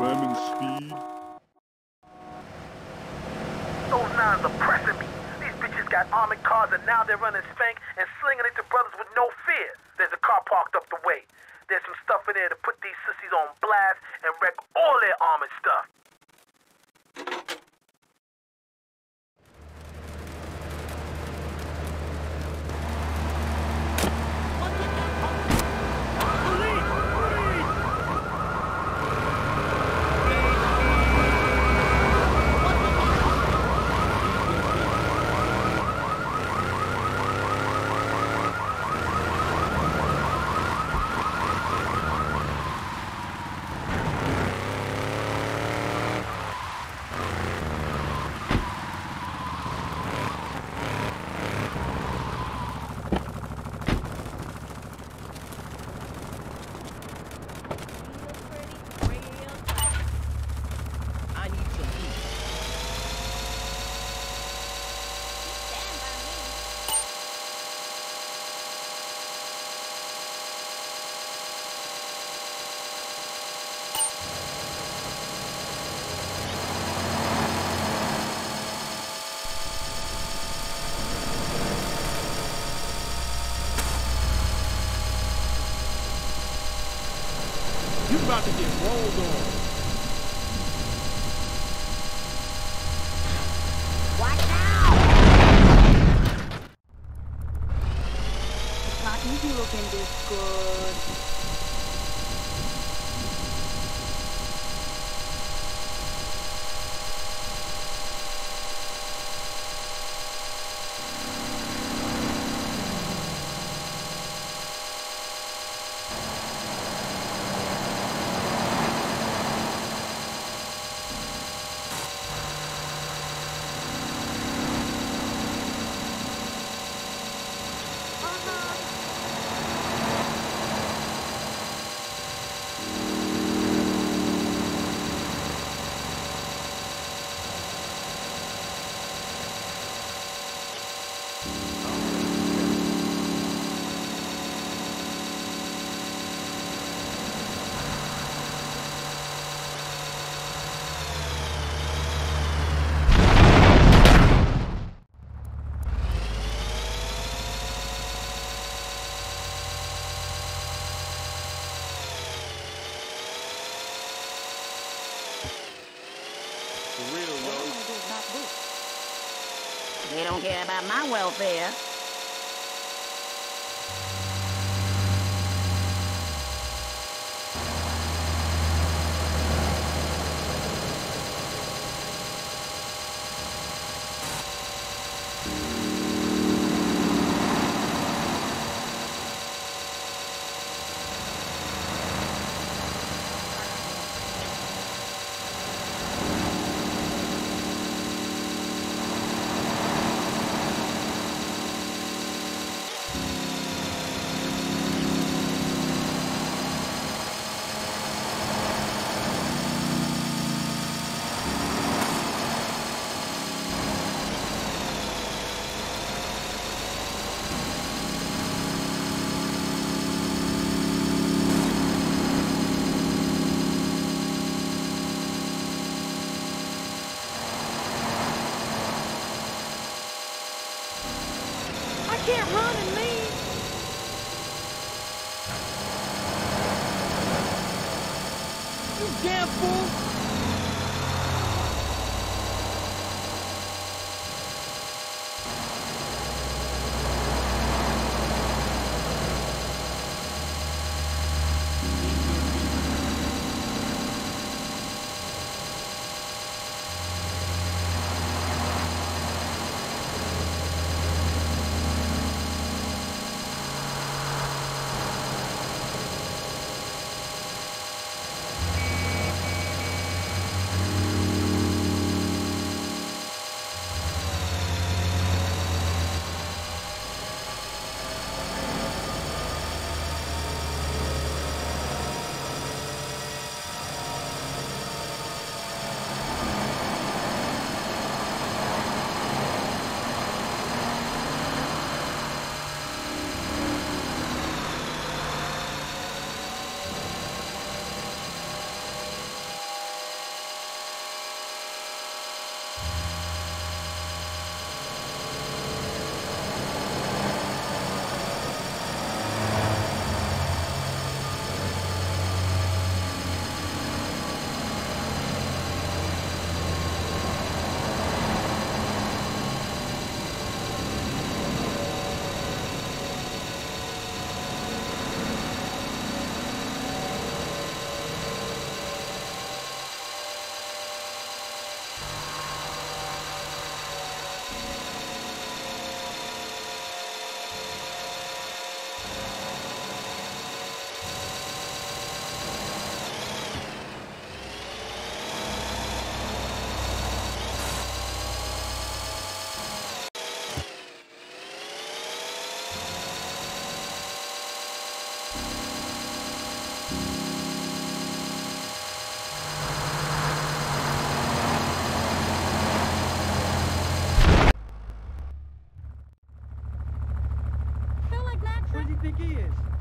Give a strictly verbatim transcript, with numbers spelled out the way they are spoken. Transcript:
Slamming speed. Those nines are pressing me. These bitches got armored cars and now they're running spank and slinging it to brothers with no fear. There's a car parked up the way. There's some stuff in there to put these sissies on blast and wreck all their armored stuff. You about to get rolled on. Watch out! Cotton, you looking this good. For real, yo. They don't care about my welfare. I can't run and leave. You damn fool. Where do you think he is?